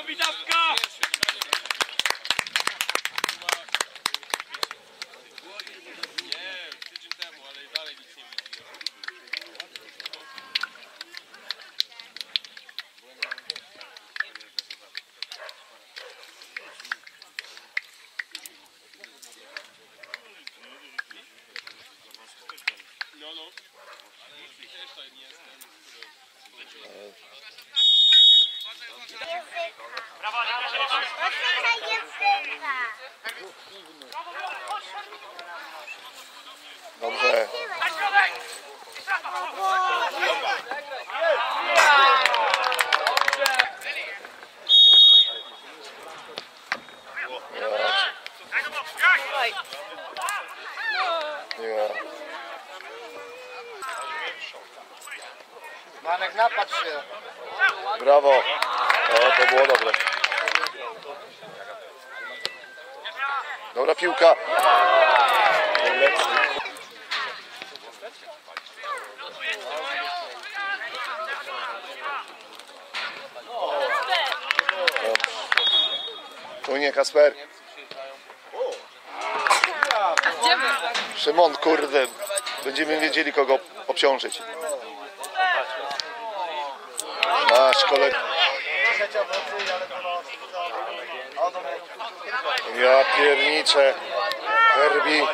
Widawka! Nie, tydzień temu, ale dalej nic nie widzę. No. Brawo, Dobrze. Manek, napatrz się. Brawo. O, to było dobre. Dobra piłka. Tu nie, Kasper. Szymon, kurde. Będziemy wiedzieli, kogo obciążyć. Masz kolega. Ja pierniczę. Herbie.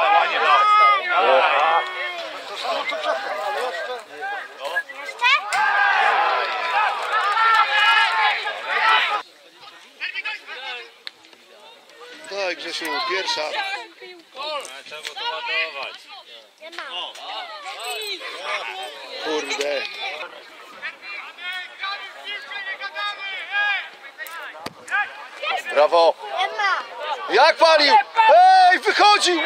Daj, Grzesiu, pierwsza. Trzeba to ładować. Kurde. Brawo. Jak palił? Ej, wychodził!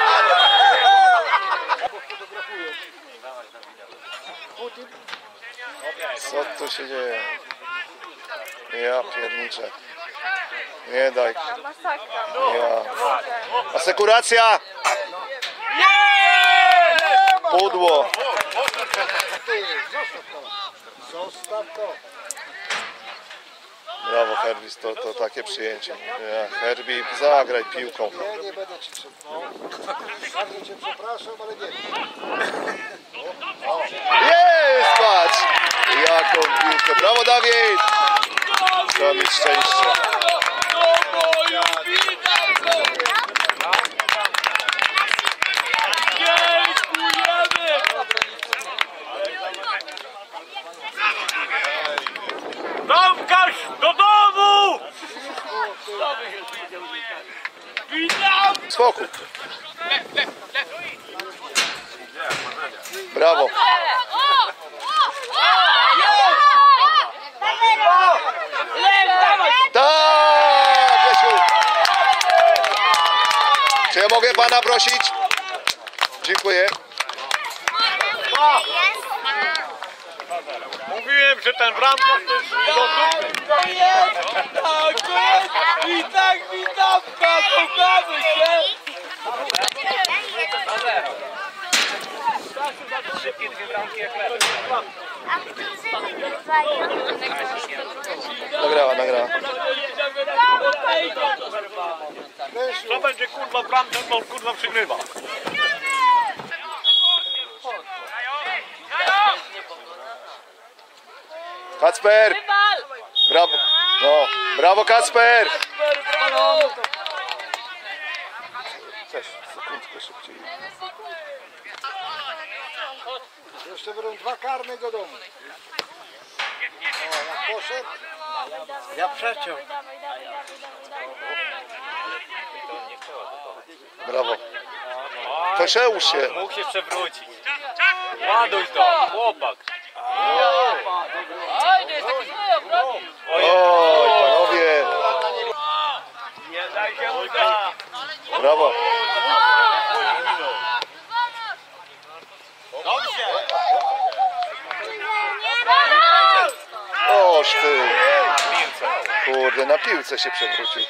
Co tu się dzieje? Ja pierniczę. Nie daj. Ja. Asekuracja! Pudło. Zostaw to. Brawo, Herbie, to takie przyjęcie. Ja, Herbie, zagraj piłką. Ja nie będę ci krzyczał. Bardzo cię przepraszam, ale nie. Jest, patrz! Jaką piłkę. Brawo, Dawid! Trzeba mieć szczęście. Domkaż do domu! Spokój. Brawo. Tak, Grzesiu. Czy ja mogę pana prosić? Dziękuję. Mówiłem, że ten bramkarz to jest i tak widawka, pokażę się! Szybkie dwie bramki jak lepiej. Nagrała. Co będzie kurwa bramkę, bo kurwa przygrywa. Kacper! Brawo! No, brawo Kacper! Cześć, sekundkę szybciej. Jeszcze będą dwa karne do domu. O, jak poszedł. Ja przeciął. Brawo. Przełóż się. Mógł się przewrócić. Ładuj to, chłopak. Oj, panowie. Nie daj się uda. Brawo. Dobrze. Oż ty. Kurde, na piłce się przewrócił.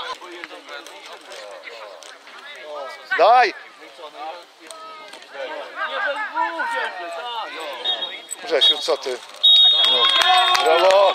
Daj. Grzesiu, co ty? No. Brawo.